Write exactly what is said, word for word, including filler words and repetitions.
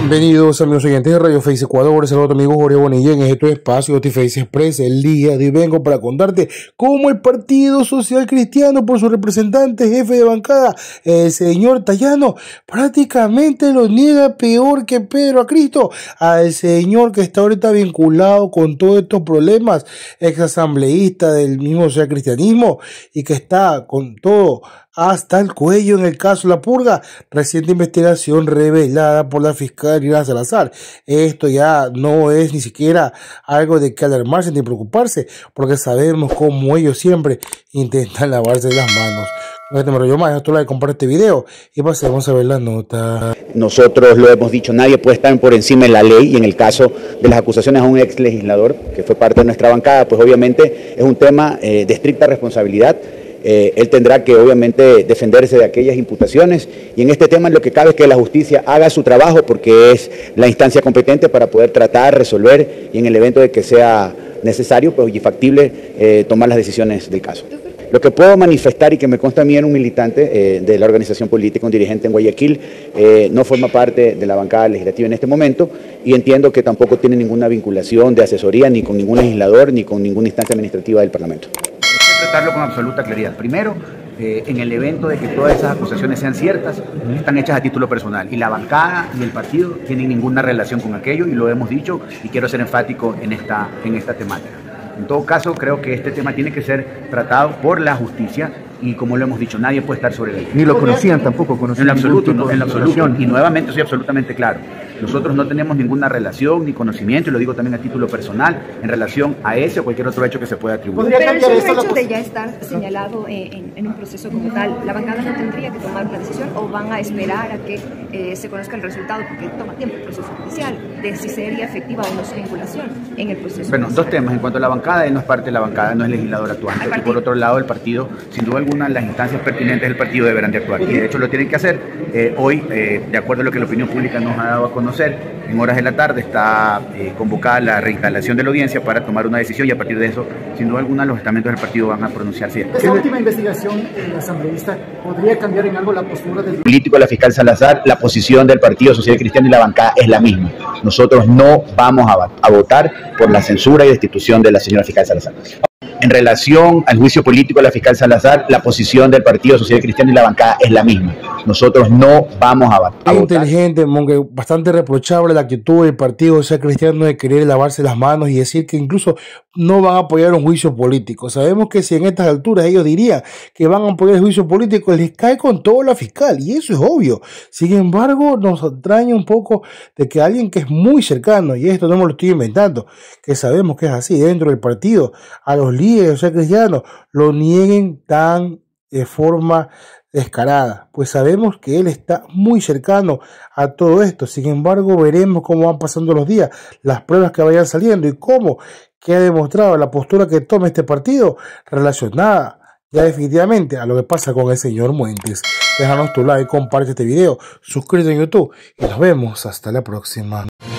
Bienvenidos amigos oyentes de Radio Face Ecuador, saludos a tu amigo Jorge Bonilla en este espacio de Face Express. El día de hoy vengo para contarte cómo el Partido Social Cristiano, por su representante jefe de bancada, el señor Tayano, prácticamente lo niega peor que Pedro a Cristo, al señor que está ahorita vinculado con todos estos problemas, ex asambleísta del mismo social cristianismo y que está con todo hasta el cuello en el caso La Purga, reciente investigación revelada por la fiscal Irán Salazar. Esto ya no es ni siquiera algo de que alarmarse ni preocuparse, porque sabemos cómo ellos siempre intentan lavarse las manos. No te me rollo más, esto like, comparte este video y pasemos a ver la nota. Nosotros lo hemos dicho, nadie puede estar por encima de la ley, y en el caso de las acusaciones a un ex legislador que fue parte de nuestra bancada, pues obviamente es un tema eh, de estricta responsabilidad. Eh, él tendrá que obviamente defenderse de aquellas imputaciones, y en este tema lo que cabe es que la justicia haga su trabajo, porque es la instancia competente para poder tratar, resolver, y en el evento de que sea necesario pues, y factible eh, tomar las decisiones del caso. Lo que puedo manifestar, y que me consta a mí, era un militante eh, de la organización política, un dirigente en Guayaquil, eh, no forma parte de la bancada legislativa en este momento, y entiendo que tampoco tiene ninguna vinculación de asesoría ni con ningún legislador ni con ninguna instancia administrativa del Parlamento. Tratarlo con absoluta claridad. Primero, eh, en el evento de que todas esas acusaciones sean ciertas, están hechas a título personal, y la bancada y el partido tienen ninguna relación con aquello, y lo hemos dicho, y quiero ser enfático en esta, en esta temática. En todo caso, creo que este tema tiene que ser tratado por la justicia, y como lo hemos dicho, nadie puede estar sobre él. Ni lo conocían tampoco, conocían. En lo absoluto, no, en lo absoluto. Y nuevamente soy absolutamente claro. Nosotros no tenemos ninguna relación ni conocimiento, y lo digo también a título personal, en relación a ese o cualquier otro hecho que se pueda atribuir. Pero el solo hecho de ya estar señalado en, en un proceso como tal, ¿la bancada no tendría que tomar una decisión, o van a esperar a que eh, se conozca el resultado, porque toma tiempo el proceso judicial, de si sería efectiva o no su vinculación en el proceso? Bueno, judicial? dos temas. En cuanto a la bancada, él no es parte de la bancada, no es legislador actuante. Y por otro lado, el partido, sin duda alguna, las instancias pertinentes del partido deberán de actuar. Y de hecho lo tienen que hacer. Eh, hoy, eh, de acuerdo a lo que la opinión pública nos ha dado a conocer, en horas de la tarde está eh, convocada la reinstalación de la audiencia para tomar una decisión, y a partir de eso, sin duda alguna, los estamentos del partido van a pronunciarse. Esta última investigación eh, asambleísta podría cambiar en algo la postura del político de la fiscal Salazar. La posición del Partido Social Cristiano y la bancada es la misma. Nosotros no vamos a, a votar por la censura y destitución de la señora fiscal Salazar. En relación al juicio político de la fiscal Salazar, la posición del Partido Social Cristiano y la bancada es la misma. Nosotros no vamos a, a votar. Inteligente, Monge, bastante reprochable la actitud del Partido Social Cristiano de querer lavarse las manos y decir que incluso no van a apoyar un juicio político. Sabemos que si en estas alturas ellos dirían que van a apoyar el juicio político, les cae con todo la fiscal, y eso es obvio. Sin embargo, nos extraña un poco de que alguien que es muy cercano, y esto no me lo estoy inventando, que sabemos que es así dentro del partido, a los líderes social cristianos lo nieguen tan de forma descarada, pues sabemos que él está muy cercano a todo esto. Sin embargo, veremos cómo van pasando los días, las pruebas que vayan saliendo y cómo queda demostrado la postura que toma este partido relacionada ya definitivamente a lo que pasa con el señor Muentes. Déjanos tu like, comparte este video, suscríbete en YouTube y nos vemos hasta la próxima.